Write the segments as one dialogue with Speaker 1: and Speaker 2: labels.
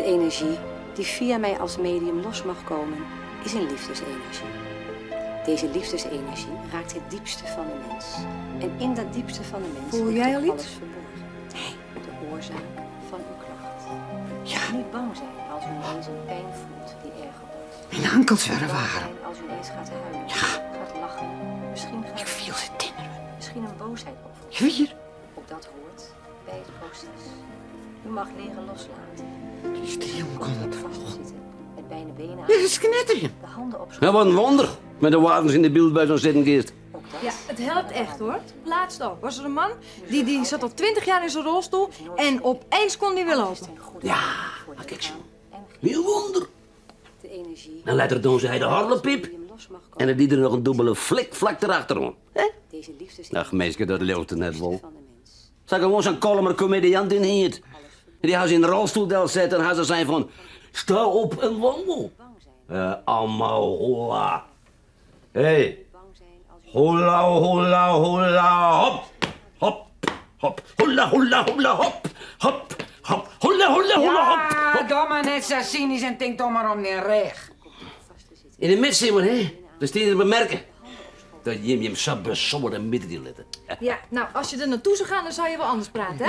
Speaker 1: De energie die via mij als medium los mag komen, is een liefdesenergie. Deze liefdesenergie raakt het diepste van de mens. En in dat diepste van de mens
Speaker 2: Voel jij al
Speaker 1: ligt
Speaker 2: iets?
Speaker 1: alles verborgen. De oorzaak van uw klacht.
Speaker 3: Ja.
Speaker 1: Niet bang zijn als u ineens een pijn voelt die erger wordt.
Speaker 3: Mijn ankels werden
Speaker 1: Bang
Speaker 3: waren.
Speaker 1: zijn als u ineens gaat huilen, gaat lachen. Misschien gaat
Speaker 3: Ik viel ze timmeren.
Speaker 1: misschien een boosheid opvoelen.
Speaker 3: Hier.
Speaker 1: Ook dat hoort bij het proces. U mag leren loslaten.
Speaker 3: Die stil kon het
Speaker 1: Vastzitten, met beide benen aan,
Speaker 3: Dit is knetterje.
Speaker 1: de handen op
Speaker 4: Ja, wat een wonder. Met de wagens in de beeld bij zo'n zittenkist.
Speaker 2: Ja, het helpt echt hoor. Laatst al was er een man die zat al 20 jaar in zijn rolstoel en opeens kon hij weer lopen.
Speaker 4: Ja, maar kijk zo. Heel wonder.
Speaker 1: De energie
Speaker 4: Dan leidt er dan zij de harlepiep.
Speaker 1: die hem los mag komen.
Speaker 4: En dan die er nog een dubbele flik vlak erachterom. Hè?
Speaker 1: Deze liefdes
Speaker 4: Ach, meisje, dat leeuwt er net wel.
Speaker 1: van de mens.
Speaker 4: Zeg gewoon zo'n kalmer comediant in hier. En die had ze in de rolstoel zetten en had ze zijn van... Sta op en wandel. Allemaal holla. Hé. Hey. Holla, holla, holla, hop. Hop, hop. Holla, holla, holla, hop. Hop, hop. Holla, holla, holla, hop.
Speaker 3: Ja, doe maar net zo cynisch en denk toch maar om die reg.
Speaker 4: In de midden, Simon, hè? Dat is te bemerken. Dat je hem zo besommer en midden die letten.
Speaker 2: Ja, nou, als je er naartoe zou gaan, dan zou je wel anders praten, hè?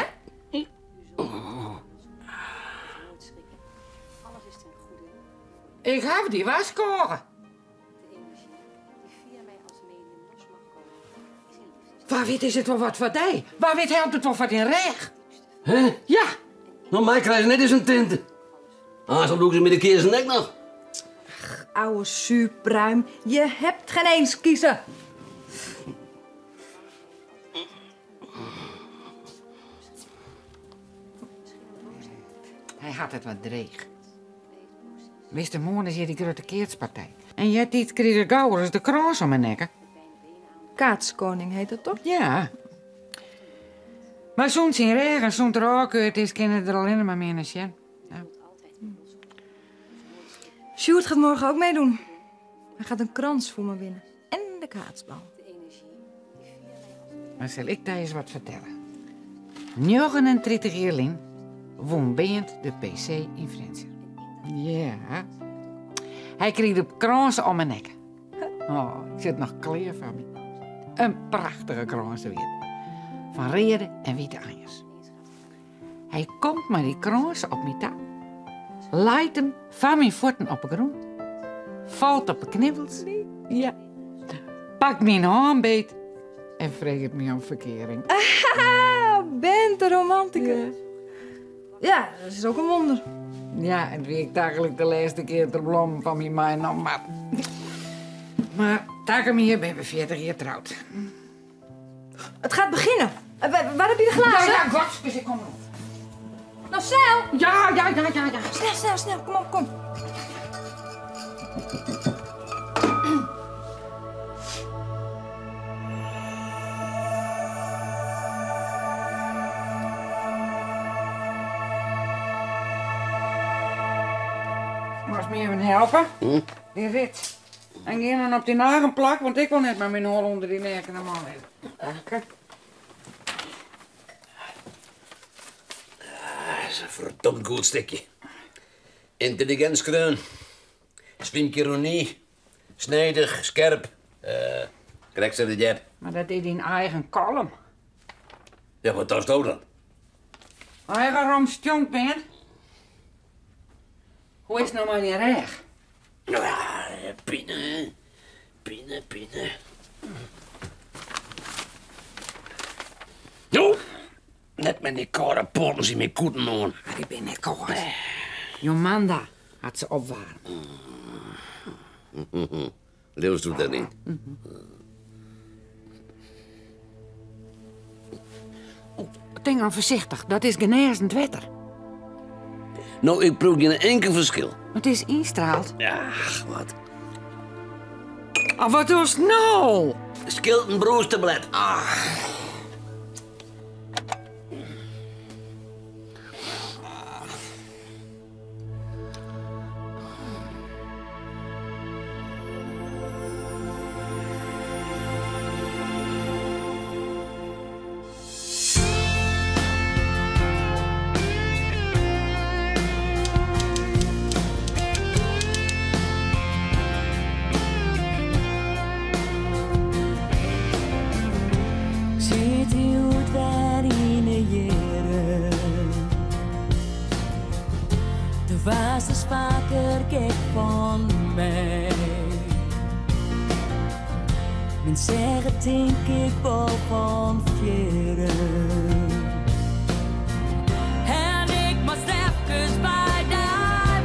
Speaker 1: Alles is ten goede.
Speaker 3: Ik heb die waskoren.
Speaker 1: De energie die via mij als medium los mag komen, is een liefdes.
Speaker 3: Waar weet is het wel wat voor die? Waar weet helpt het wel wat in reg?
Speaker 4: Hè?
Speaker 3: Ja.
Speaker 4: Nou, mij krijgen ze net eens een tinte. Ah, zo doe ik ze met de keer zijn nek nog.
Speaker 2: Oude superpruim, je hebt geen eens kiezen.
Speaker 3: Hij had het wat dreig. Wist de morgen is hier die grote keertspartij. En jij die kreeg de gauwer als de kroos om mijn nekken.
Speaker 2: Kaatskoning heet dat toch?
Speaker 3: Ja. Maar soms in regen, soms er ook uit is, kunnen er alleen maar meer naar zien. Ja.
Speaker 2: Sjoerd gaat morgen ook meedoen. Hij gaat een krans voor me winnen. En de kaatsbal.
Speaker 3: Maar zal ik daar eens wat vertellen? 39 jaar lang won Beent de PC in Friese. Ja. Hij kreeg de krans om mijn nek. Oh, ik zit nog kleer van me. Een prachtige krans weer. Van rode en witte anjers. Hij komt met die krans op mijn touw. Leidt hem van mijn voeten op de grond. Valt op de knibbels. Ja. Pakt mijn handbeet. En vreegt me om verkering.
Speaker 2: Ah, bent de romanticus. Ja, dat is ook een wonder.
Speaker 3: Ja, en wie ik eigenlijk de laatste keer de bloem van mijn mij nam maar. Maar taken hier ben we 40 jaar trouwd.
Speaker 2: Het gaat beginnen. Waar heb je de glazen?
Speaker 3: Ja, godspis, ik kom erop.
Speaker 2: Nou, snel!
Speaker 3: Ja.
Speaker 2: Snel, kom op, kom.
Speaker 3: Moest me even helpen? Die rit. En die dan op die nagel plak, want ik wil net maar mijn hol onder die merken normaal hebben. Kijk.
Speaker 4: Dat is een verdomd goed stukje. Intelligentskreun. Slimkironie. Snijdig, scherp. Krijg ze de jab.
Speaker 3: Maar dat is in eigen kolom.
Speaker 4: Ja, wat was dat dan?
Speaker 3: Eigen romstjonk bent. Hoe is het nou maar die reg?
Speaker 4: Ja, pinnen. Pinnen. Jo! Net met die koude poten zien mijn koeten aan.
Speaker 3: Maar ik ben net koud. Jomanda had ze opwarmen.
Speaker 4: Leeuws doet dat niet.
Speaker 3: Denk dan voorzichtig, dat is genezend wetter.
Speaker 4: Nou, ik proef geen enkel verschil.
Speaker 3: Het is instraald.
Speaker 4: Ja, wat.
Speaker 3: Oh, wat was nou?
Speaker 4: Skilton broesterblad.
Speaker 5: duurt weer in de jaren. De was dus vaker gek van mij. Men zeggen denk ik wel van veren. En ik moest even bij die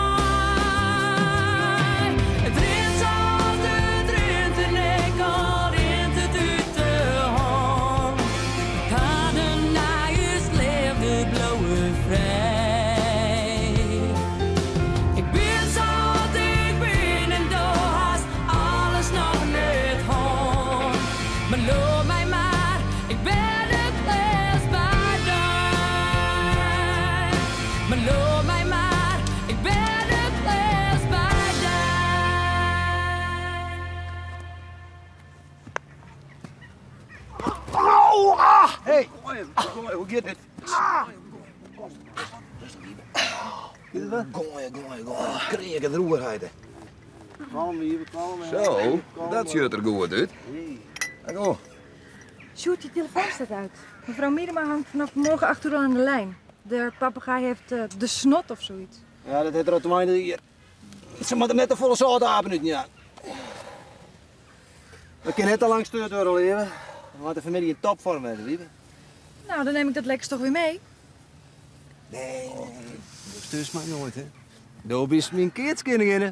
Speaker 5: wijn. Het rint als het rint en ik al rint het uit de hand. Hadden na je leefde blauwe vrij. Ik ben zoals ik ben en door haast alles nog niet hand. Maar loop mij maar, ik ben het best bij die. Maar loop mij maar, ik ben het best bij die.
Speaker 6: Hey, hoe gaat het? Kom maar. Kreeg het roerheid. Zo, dat ziet er goed uit. Go.
Speaker 2: Sjoerd, je telefoon staat uit. Mevrouw Miedema hangt vanaf morgen 8 uur aan de lijn. De papegaai heeft de snot of zoiets.
Speaker 6: Ja, dat heeft er op hier. Ze moet hem net een volle zout hebben nu, ja. We kunnen net al lang stuur door leven. We moeten de familie in topvorm hebben, lieve.
Speaker 2: Nou, dan neem ik dat lekkers toch weer mee.
Speaker 6: Nee, dat stuurt mij nooit, hè. Daar is mijn kindskinderen.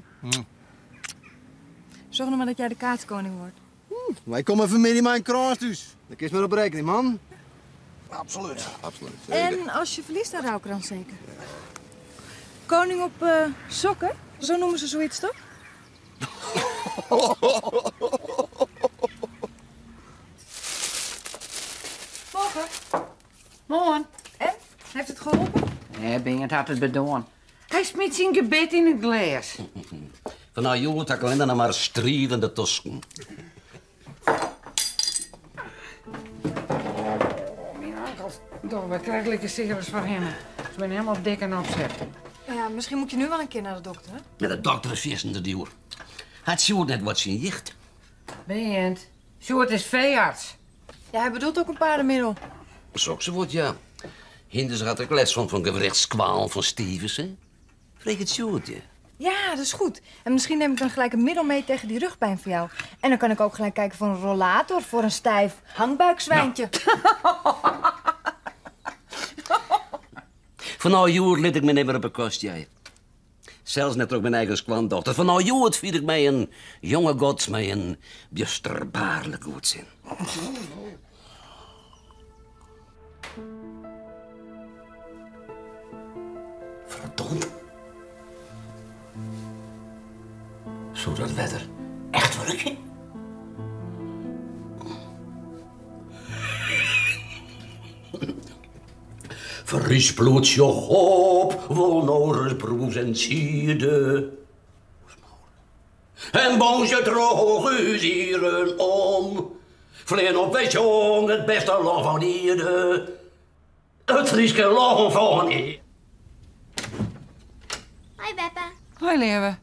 Speaker 2: Zorg nog maar dat jij de kaartskoning wordt.
Speaker 6: Wij komen familie mijn kroons dus. Dat is maar op rekening, man. Absoluut. Ja, absoluut.
Speaker 2: En als je verliest, dan rouwkrans zeker. Koning op sokken, zo noemen ze zoiets toch? Morgen.
Speaker 3: Morgen.
Speaker 2: En? Heeft het geholpen?
Speaker 3: Nee, Bingert had het bedaan. Hij smiet zijn gebed in het glas.
Speaker 4: Van nou, jongen, dat kan dan maar strijdende tosken.
Speaker 3: Toch, wat krijgelijke sigaretten voor hem. Ze zijn helemaal dik en opzet.
Speaker 2: Ja, misschien moet je nu wel een keer naar de dokter, hè?
Speaker 4: Ja, de dokter is vierst de duur. Had Sjoerd net wat zijn jicht?
Speaker 3: Bingert, Sjoerd is veearts.
Speaker 2: Ja, hij bedoelt ook een paardenmiddel.
Speaker 4: Zo ze wordt, ja. Hinders had ik les van gewrichtskwaal van Stevens, hè? Vreeg het Sjoerd, ja.
Speaker 2: Ja, dat is goed. En misschien neem ik dan gelijk een middel mee tegen die rugpijn van jou. En dan kan ik ook gelijk kijken voor een rollator, voor een stijf hangbuikzwijntje.
Speaker 4: Van nou, Joert liet ik me niet meer op een kost, jij. Zelfs net ook mijn eigen skwandochter. Van nou, Joert vier ik mij een jonge gods met een bjusterbaarlijk goed zin. Verdomd. Zou dat wetter echt werken? Fris bloed je op, wolnorens broes en sierde. En bons je droog uzieren om. Vleen op wij jong het beste lang van ieder. Het Frieske lang van ieder.
Speaker 7: Hoi Beppe.
Speaker 3: Hoi, Leeuwen.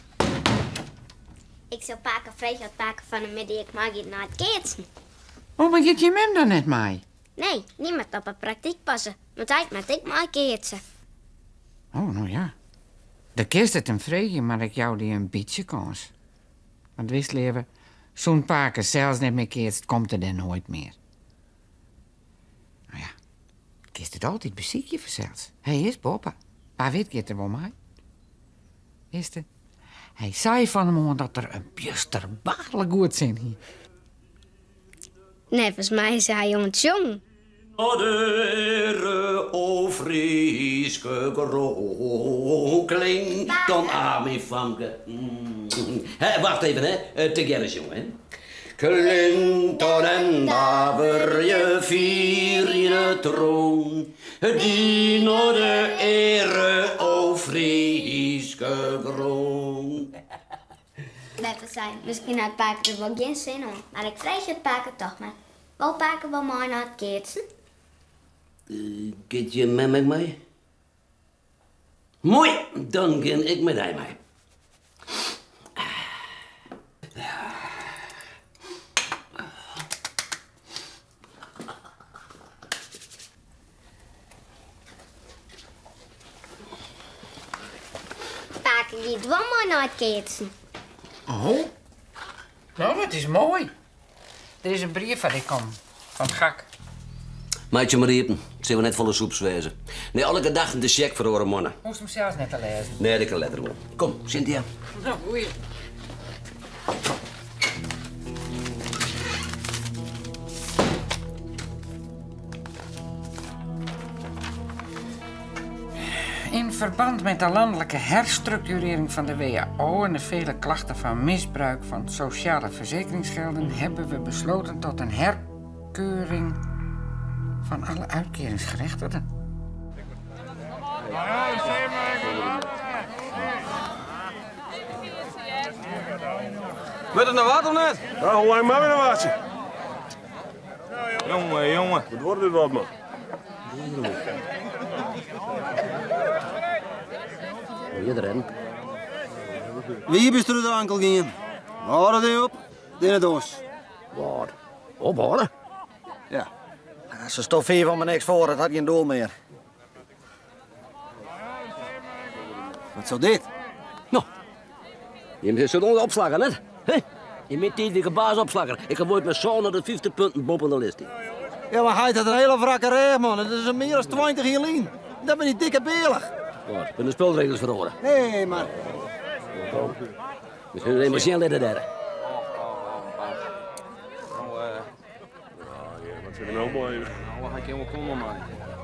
Speaker 7: Ik zou pakken vrees wat pakken van de middag ik mag hier naar het keetsen.
Speaker 3: Oh, maar gaat je mem dan net mee?
Speaker 7: Nee, niemand op een praktijk passen. Want hij moet ik maar keetsen.
Speaker 3: Oh, nou ja. De kist het hem vregen, maar ik jou die een beetje kans. Want wist, Leeuwen, zo'n paken zelfs net meer keert, komt er dan nooit meer. Nou ja, kist het altijd beziekje verzeld. Hij is papa. Maar weet je het er wel mee? Is het? Hij zei van hem dat er een bjusterbaarlijk goed zin hier.
Speaker 7: Nee, volgens mij is hij jong jong.
Speaker 4: Adere o Frieske kronkeling, dan Ami Famke. Wacht even, hè. Together, jongen. Clinton en Daver, je vier je troon. Die naar de ere o Frieske kroon.
Speaker 7: Beppe zei, misschien had pakken er wel geen zin om. Maar ik vrees het pakken toch maar. Wel pakken we maar naar het keetsen.
Speaker 4: Gaat je met me mee? Mooi, dan ga ik met hij mee.
Speaker 7: niet wel mooi naar het keertsen.
Speaker 3: Oh? Nou, dat is mooi. Er is een brief van ik kom. Van Gak.
Speaker 4: Maatje maar riepen. Zijn we net volle soep wezen. Nee, elke dag de check voor horen mannen.
Speaker 3: Moest hem zelfs net te lezen.
Speaker 4: Nee, ik kan letter wel. Kom, Cynthia.
Speaker 3: Nou, goeie. In verband met de landelijke herstructurering van de WHO en de vele klachten van misbruik van sociale verzekeringsgelden hebben we besloten tot een herkeuring van alle uitkeringsgerechtigden.
Speaker 6: Weet het nou wat of net?
Speaker 8: Ja, hoe lang maar weer een waardje?
Speaker 6: Jongen.
Speaker 8: Wat wordt dit wat, man?
Speaker 4: Hier erin.
Speaker 6: Wie bist er de ankel gingen? Hoor die op, in het doos.
Speaker 4: Waar? Ophouden?
Speaker 6: Ja. Ze stof hier van me niks voor, het had geen doel meer. Wat zou dit?
Speaker 4: Nou, je moet zo'n opslagen, hè? Je moet die baas opslagen. Ik heb ooit met zo'n naar de 50 punten boven de lijst.
Speaker 6: Ja, maar hij had een hele wrakke reg, man. Het is een meer dan 20 hier lien. Dat ben ik dikke beelig.
Speaker 4: Waar? Ik ben de spelregels verhoren.
Speaker 6: Nee, maar...
Speaker 4: We zijn emotioneel leden daar.
Speaker 8: Wat zit er nou mooi?
Speaker 6: Nou, ga ik helemaal komen, man.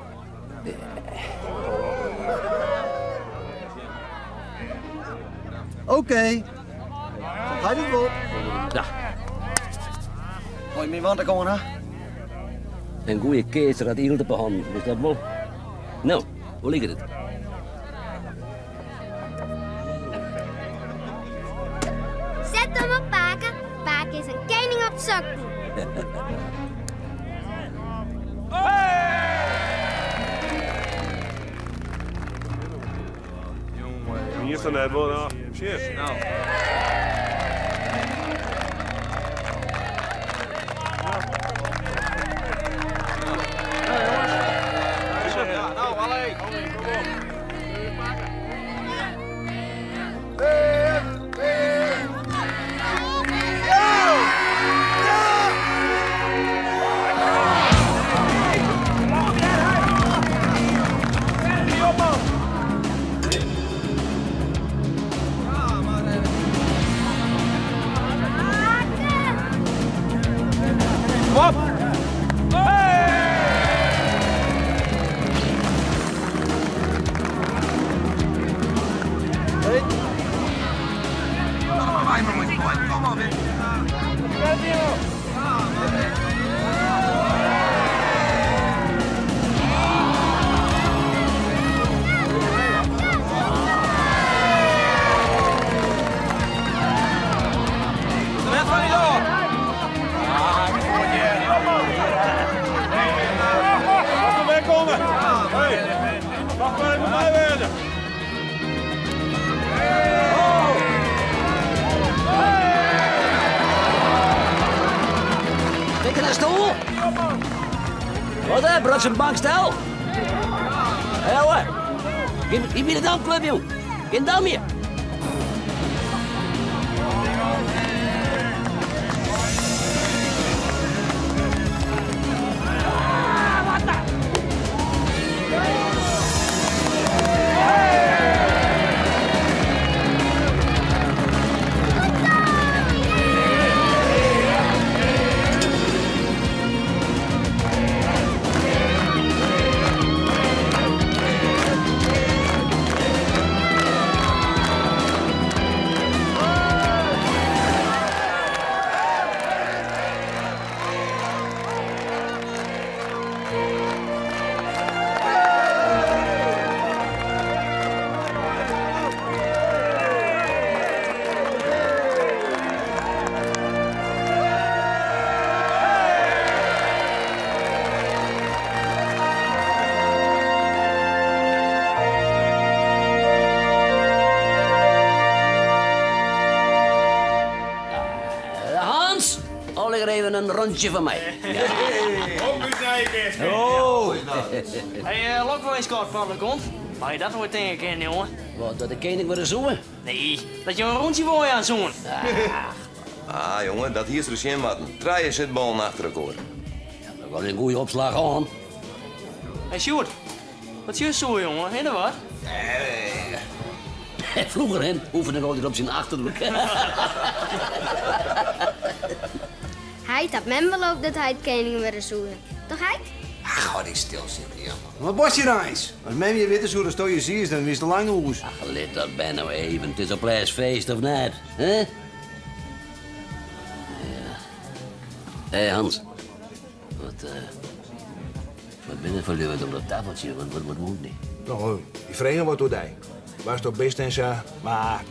Speaker 6: Oké. Ga je voor?
Speaker 4: Ja,
Speaker 6: Moet je mee want te komen, hè?
Speaker 4: een goede keizer had hield op de hand. Is dat wel? Nou, hoe ligt het?
Speaker 7: Zet hem op Paken. Paken is een koning op zakken.
Speaker 8: Hier staat net wel, nou. Cheers. Nou.
Speaker 6: Nou, allee.
Speaker 8: Wacht maar even mij werden.
Speaker 4: Kijk naar de stoel. Wat hè, brood zijn bankstel. Hé hoor. Geef me de dampclub, joh. Geen dam meer. Even een rondje van mij.
Speaker 6: Oh! Hey, lok wel eens kort van de kont.
Speaker 9: Waar je dat nooit tegen kent, jongen?
Speaker 4: Wat, dat de koning weer zoen?
Speaker 9: Nee, dat je een rondje voor je aan zoen.
Speaker 10: Ah, jongen, dat hier is er geen watten. Draaien zitballen achter elkaar.
Speaker 4: Dat was een goede opslag aan.
Speaker 9: Hé, Sjoerd. Wat is je zo, jongen? Hé, dat wat?
Speaker 4: Vroeger, hè, oefende ik altijd op zijn achterhoek.
Speaker 7: Hij had men beloofd dat hij het koning wilde zoeken. Toch hij?
Speaker 6: Ga die stil zitten, jongen. Wat was je nou eens? Als men je weet hoe de je ziet, dan is het lang hoes.
Speaker 4: Ach, let dat bij nou even. Het is een prijsfeest of net, hè? Ja. Hé, Hans. Wat ben je voor jullie op dat tafeltje? Wat moet niet?
Speaker 6: Nou, die vreemde wordt door die. Was toch best en zo, maar...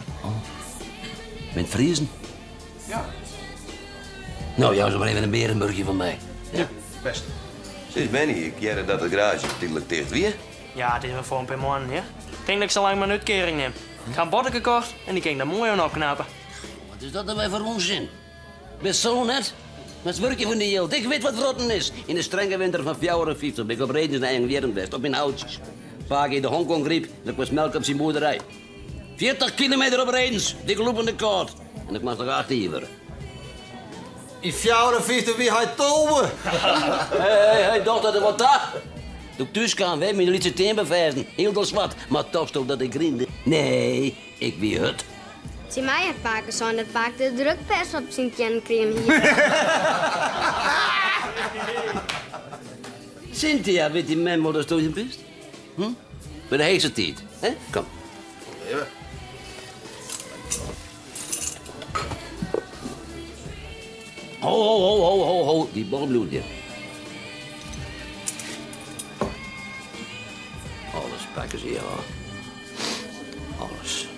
Speaker 4: Met vriezen?
Speaker 6: Ja.
Speaker 4: Nou, jou zo maar even een berenburgje van mij.
Speaker 10: Ja, best. Zeg, Benny, ik jaren dat de garage tijdelijk dicht weer.
Speaker 9: Ja, het is wel voor een paar maanden, ja. Ik denk dat ik zo lang mijn uitkering neem. Ik ga een botten gekocht en die kan ik daar mooi aan opknappen.
Speaker 4: Wat is dat dan weer voor onzin? Best zo net. Wat werk je van die jild? Ik weet wat rotten is. In de strenge winter van 54 ben ik op reden naar Engewerenwest, op mijn houtjes. Vaak in de Hongkong-griep en ik was melk op zijn boerderij. 40 kilometer op Redens, dik lopende koud. En ik mag nog 8 hier worden.
Speaker 6: In 54 wie hij toven?
Speaker 4: Hé, dochter, wat dat? Toen ik thuis kwam, wij mijn lietse teen bewijzen. Heel veel zwart, maar toch stond dat ik griende. Nee, ik wie het.
Speaker 7: Zie mij het paken zo'n dat paak de drukpers op zijn kin kreeg hier.
Speaker 4: Cynthia, weet die man wat er je best? Hm? Bij de heese tijd, hè? Kom.
Speaker 10: Even.
Speaker 4: Ho, die borrelbloed hier. Alles pakken ze hier, hoor. Alles.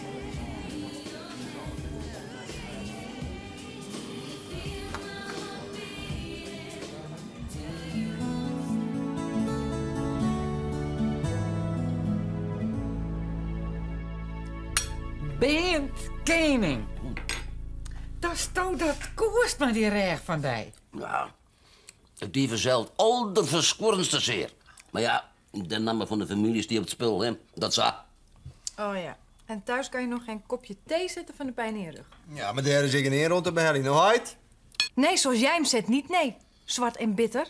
Speaker 3: Bent koning. Dat stond dat koerst maar die reg van die.
Speaker 4: Ja, die verzeilt al de verskorenste zeer. Maar ja, de namen van de families die op het spul, hè, dat za.
Speaker 2: Oh ja. En thuis kan je nog geen kopje thee zetten van de pijn in je rug.
Speaker 6: Ja, maar daar is ik een eer rond de behelling. Nou, heid?
Speaker 2: Nee, zoals jij hem zet, niet nee. Zwart en bitter.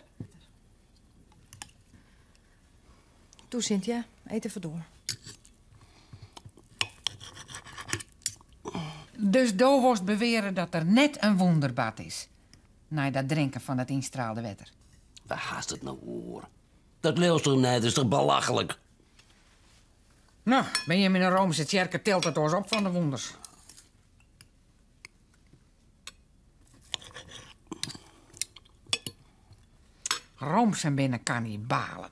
Speaker 2: Toe, Cynthia. Eet even door.
Speaker 3: Dus do worst beweren dat er net een wonderbad is. Na dat drinken van dat instraalde wetter.
Speaker 4: Waar haast het nou hoor? Dat luisteren net is toch belachelijk?
Speaker 3: Nou, ben je in een Romeinse kerk telt het ons op van de wonders. Rooms zijn binnen kannibalen.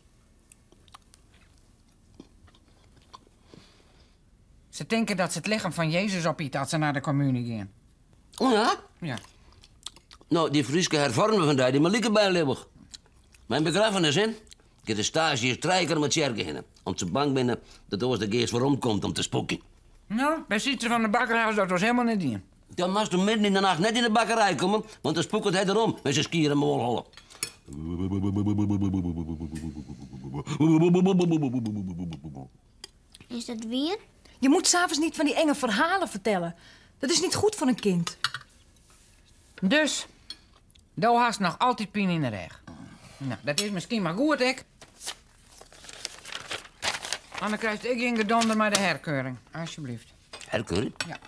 Speaker 3: Ze denken dat ze het lichaam van Jezus opeten als ze naar de communie gaan.
Speaker 4: Oh ja?
Speaker 3: Ja.
Speaker 4: Nou, die Frieske hervormen vandaag, die me lieken bijlevig. Mijn begrafenis, hè? Ik heb de stage hier 3 keer met kerken heen. Omdat ze bang ben dat er de geest waarom komt om te spoken.
Speaker 3: Nou, bij Sietse van de bakkerhuis, dat was helemaal niet in.
Speaker 4: Dan moest er midden in de nacht net in de bakkerij komen, want dan spoekt hij erom met zijn skier en molhollen.
Speaker 7: Is dat weer?
Speaker 2: Je moet s'avonds niet van die enge verhalen vertellen. Dat is niet goed voor een kind.
Speaker 3: Dus, do haast nog altijd pijn in de reg. Nou, dat is misschien maar goed, ik. En dan krijgt ik in gedonder maar de herkeuring, alsjeblieft.
Speaker 4: Herkeuring?
Speaker 3: Ja.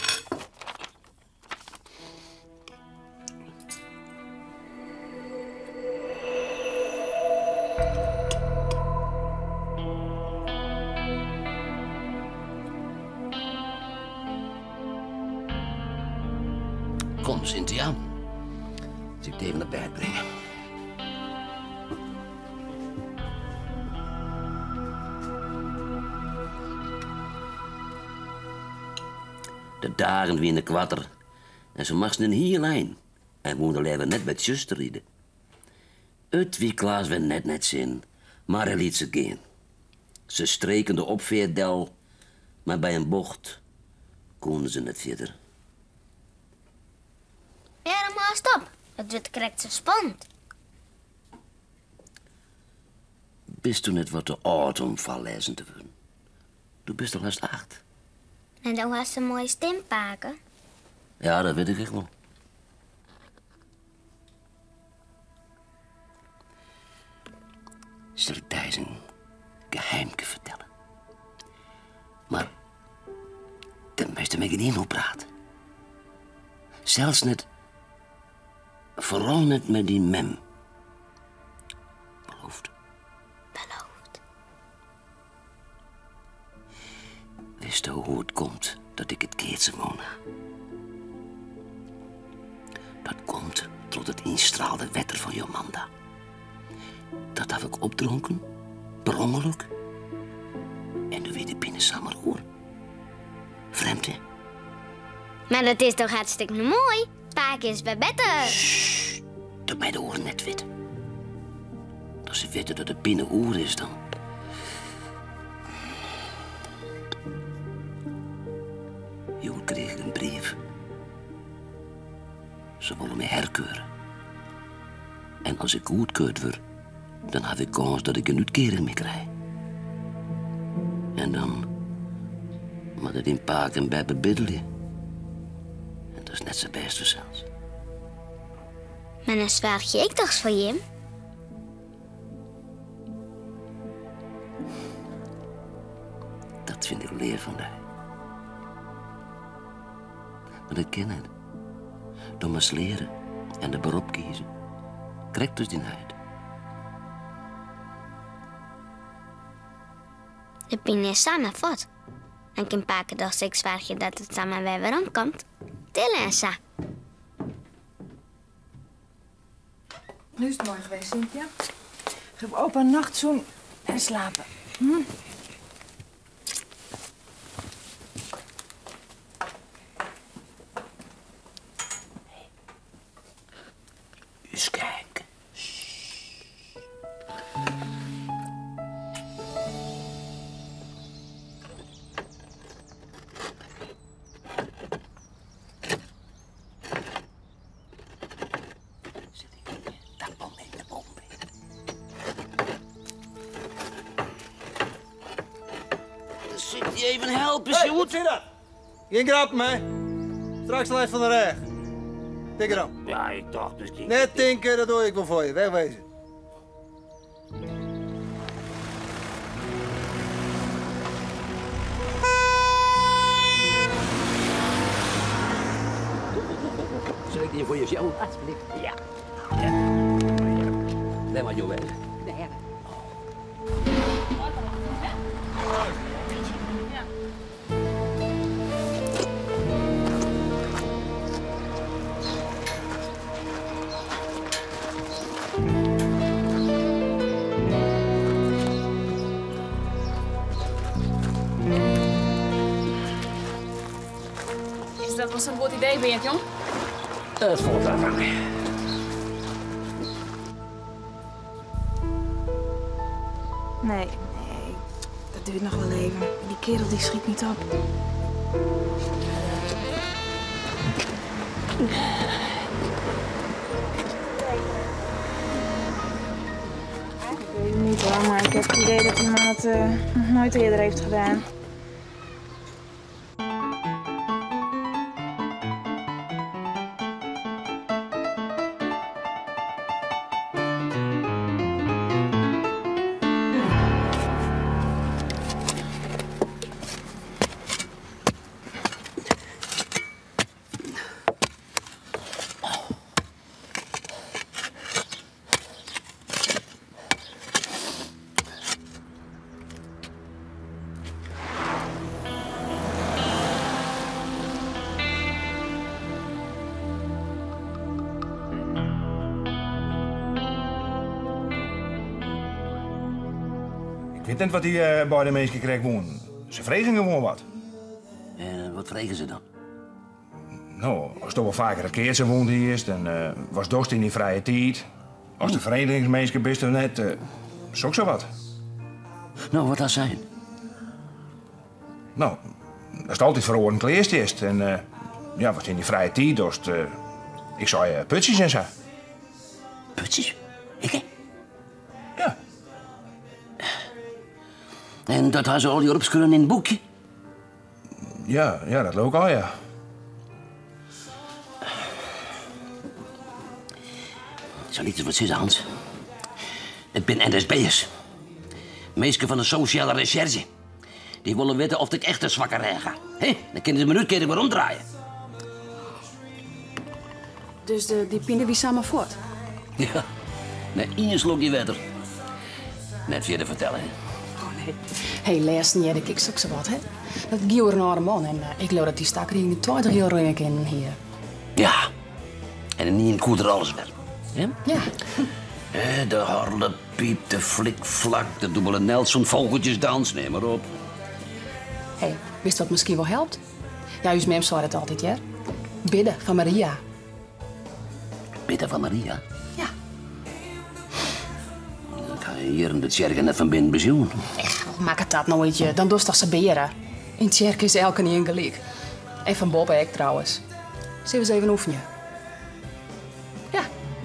Speaker 4: Kom, Cynthia. Zal ik het even naar bed brengen? De dagen wie in de kwatter. En ze mag een hier lijn. En moeder leven net met zuster rieden. Uit wie Klaas we net zin, maar hij liet ze gaan. Ze streken de opveerdel, maar bij een bocht konden ze net verder.
Speaker 7: Ja, dan maar stop. Dat wordt correct zo spannend.
Speaker 4: bist toen net wat te oud om vallezen te worden. Du bist toch haast 8.
Speaker 7: En dan was ze een mooie stempaken.
Speaker 4: Ja, dat weet ik echt wel. Zal ik thuis een geheimke vertellen? Maar de meeste mensen niet op praten. Zelfs net, vooral net met die mem. Beloofd.
Speaker 7: Beloofd.
Speaker 4: Wist u hoe het komt dat ik het keertje woon? Dat komt door het instraalde wetter van Jomanda. Dat heb ik opdronken, per ongeluk. En nu weer de binnen samen hoor. Vreemd, hè?
Speaker 7: Maar dat is toch hartstikke mooi? Paken is bij beter.
Speaker 4: Sst, dat mij de oren net weten. Als ze weten dat het binnen oer is, dan... Joel kreeg een brief. Ze willen mij herkeuren. En als ik goedkeurd word, dan heb ik kans dat ik een uitkering mee krijg. En dan moet het in Paken bij bebiddelen. En dat is net zijn beste zelfs.
Speaker 7: Maar dan zwaag je ik toch voor Jim?
Speaker 4: Dat vind ik leer van mij. Maar ik ken het. Door maar leren en de beroep kiezen. Krijgt dus die uit.
Speaker 7: De pin is samen vat. En kan Paken toch zeker zwaag je dat het samen weer weer omkomt. Tillen en sa.
Speaker 2: Nu is het mooi geweest, Cynthia. Geef opa een nachtzoen en slapen.
Speaker 4: Eens kijken. Zit je even helpen,
Speaker 6: Hey,
Speaker 4: Sjoerd?
Speaker 6: zie je dat? Geen grappen, hè? Straks lijst van de reg. Tik erom.
Speaker 4: Ja, ik dacht misschien...
Speaker 6: Net tinken, dat doe ik wel voor je. Wegwezen.
Speaker 4: Zal ik die voor je sjouwen? Alsjeblieft. Ja. Nee, maar Joël.
Speaker 3: Nee.
Speaker 11: Is dat wel zo'n goed idee, Beert, jong?
Speaker 4: Het valt wel van mij.
Speaker 2: Nee, dat duurt nog wel even. Die kerel die schiet niet op. Ik weet het niet hoor, maar ik heb het idee dat die man het nog nooit eerder heeft gedaan.
Speaker 12: Ik weet niet wat die beide mensen krijgen wonen. Ze vregen gewoon wat.
Speaker 4: En wat vregen ze dan?
Speaker 12: Nou, als er wel vaker een keertje woont hier is, dan was dorst in die vrije tijd. Als de verenigingsmensen best of net, is ook zo wat.
Speaker 4: Nou, wat dat zijn?
Speaker 12: Nou, dat is altijd verhoord kleerst is. En ja, wat in die vrije tijd dorst, ik zou putjes en zo.
Speaker 4: Putjes? Ik?
Speaker 12: Ja.
Speaker 4: En dat had ze al hier opschreven in het boekje?
Speaker 12: Ja, dat loopt al, ja.
Speaker 4: Zal iets wat zeggen, Hans? Het ben NSB'ers. Meesten van de sociale recherche. Die willen weten of ik echt een zwakkerij ga. Dan kunnen ze me nu weer omdraaien.
Speaker 11: Dus die pinnen wie samen voort?
Speaker 4: Ja, net één slokje water. Net verder vertellen, hè?
Speaker 11: Oh nee. Hé, laatst niet, ik ook zo wat, hè? Dat Guido een oude man en ik geloof dat die stakker hier 20 euro in hier.
Speaker 4: Ja, en niet in koeder alles weer. Ja?
Speaker 11: Ja.
Speaker 4: De harlepiep, de flikvlak, de dubbele Nelson, vogeltjesdans, neem maar op.
Speaker 11: Hé, wist wat misschien wel helpt? Ja, uw mem zei het altijd, ja? Bidden van Maria.
Speaker 4: Bidden van Maria?
Speaker 11: Ja.
Speaker 4: Dan ga je hier in de kerk net van binnen bezoeken.
Speaker 11: Echt, maak het dat nooit, dan doe je toch saberen. In de kerk is elke niet in gelijk. En van Bob ik trouwens. Zullen we eens even oefenen? Ja.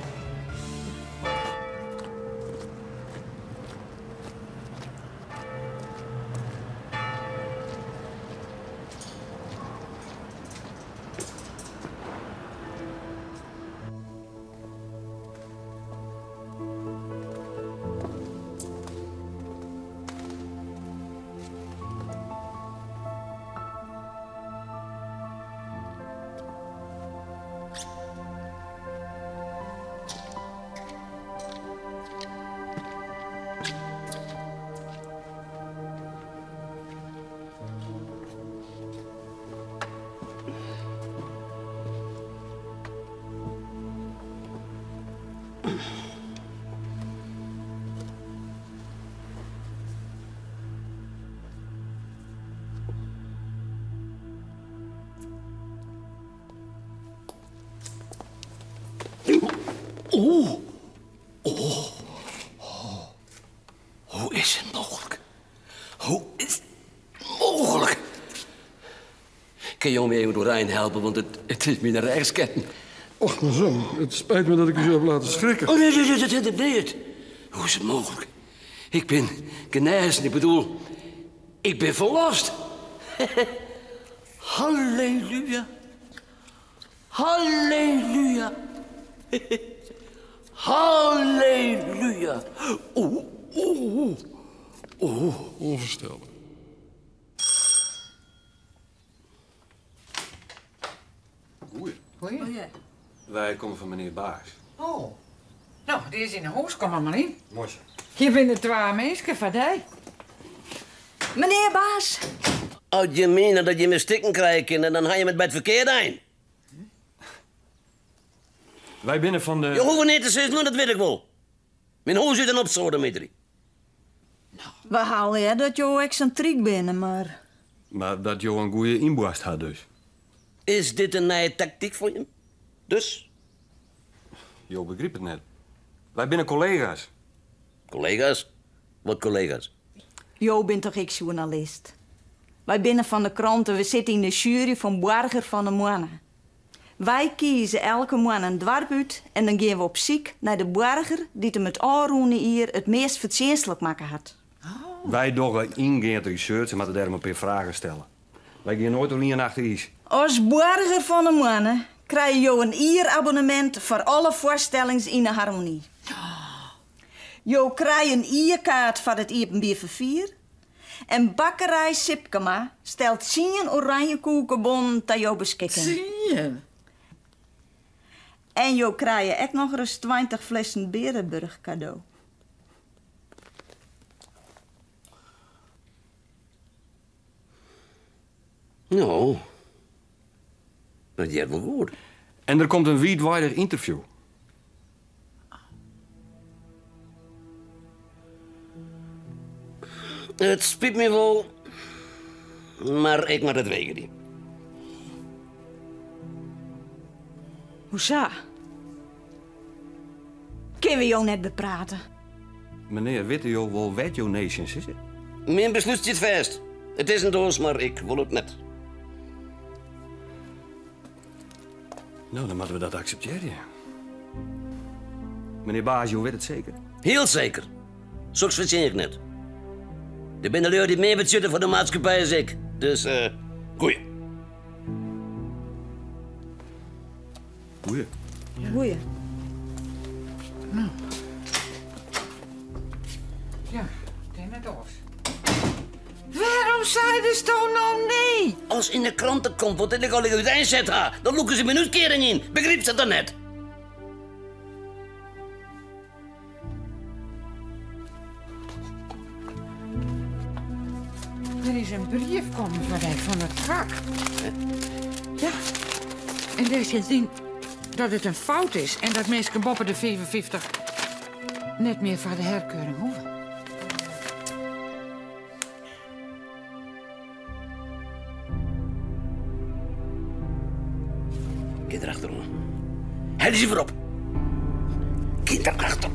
Speaker 4: Hoe is het mogelijk? Hoe is het mogelijk? Kun je me even door Rijn helpen, want het is mijn rechtsketting.
Speaker 13: Och, mijn zoon, het spijt me dat ik u zo heb laten schrikken.
Speaker 4: Oh, nee. Hoe is het mogelijk? Ik ben genezen, ik bedoel, ik ben verlost. Halleluja. Halleluja. Halleluja.
Speaker 13: Onvoorstelbaar.
Speaker 3: Goeie.
Speaker 14: Wij komen van meneer Baars.
Speaker 3: Oh. Nou, die is in de huis, kom maar in.
Speaker 14: Mooi.
Speaker 3: Je bent de twee mensen van die.
Speaker 1: Meneer Baas.
Speaker 4: Als je meent dat je me stikken krijgt en dan ga je met bij het verkeer heen.
Speaker 14: Wij binnen van de...
Speaker 4: Je hoeft niet te zeggen, dat weet ik wel. Mijn huis zit een op Dimitri.
Speaker 1: We halen ja dat je excentriek bent, maar...
Speaker 14: Maar dat je een goede inboest had dus.
Speaker 4: Is dit een nieuwe tactiek voor je? Dus?
Speaker 14: Jo begreep het net. Wij binnen collega's.
Speaker 4: Collega's? Wat collega's?
Speaker 1: Jo bent toch ik journalist? Wij binnen van de kranten, we zitten in de jury van Burger van de Mannen. Wij kiezen elke man een dorp uit en dan gaan we op zoek naar de burger die hem het aanroenen hier het meest verdienstelijk maken had.
Speaker 14: Wij doen ingaand research en moeten daar een paar vragen stellen. Wij gaan nooit door hier achter iets.
Speaker 1: Als burger van de Mannen krijg je een ierabonnement voor alle voorstellingen in de harmonie. Je krijgt een ierkaart voor het Iepenbier vervier. En bakkerij Sipkema stelt 10 oranje koekenbonnen ter jouw beschikking.
Speaker 3: 10?
Speaker 1: En je krijgt ook nog eens 20 flessen Berenburg cadeau.
Speaker 4: Nou, dat is wel goed.
Speaker 14: En er komt een wereldwijder interview.
Speaker 4: Het spijt me wel, maar ik moet het wegen niet.
Speaker 1: Hoezo? Kunnen we jou net bepraten?
Speaker 14: Meneer, weet u wel wat jouw nations is?
Speaker 4: Mijn besluit zit vast. Het is een doos, maar ik wil het net.
Speaker 14: Nou, dan moeten we dat accepteren. Meneer Baas, je weet het zeker?
Speaker 4: Heel zeker. Zoals verzin ik net. Er zijn lui die meer betjutten voor de maatschappij als ik. Dus, goeie.
Speaker 14: Goeie.
Speaker 1: Goeie.
Speaker 3: Nou. Ja, ken het ons. Waarom zei de toch nou nee?
Speaker 4: Als in de kranten komt wat ik al uit inzet ha, dan loeken ze me een uitkering in. Begrijpt ze dat net?
Speaker 3: Er is een brief komen van het vak. Ja. En daar zit in dat het een fout is en dat mensen boven de 55 net meer voor de herkeuring hoeven.
Speaker 4: Kind erachter, hoor. Hel ze voorop. Kind erachter.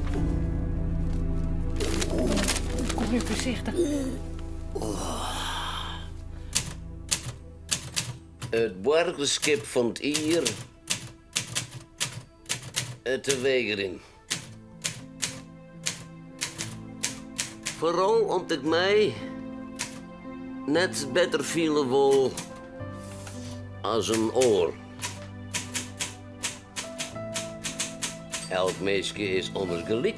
Speaker 3: Kom even voorzichtig.
Speaker 4: Het borgenskip vond hier te Wegering. Vooral omdat ik mij net beter vielen wil als een oor. Elk meisje is anders gelijk.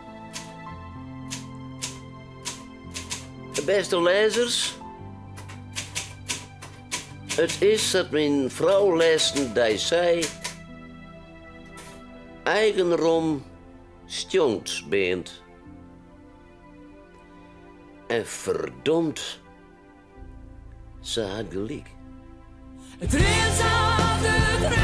Speaker 4: Beste lezers, het is dat mijn vrouw lezen dat zij eigenom stjongt bent. En verdomd, ze had gelijk.
Speaker 5: Het rent aan de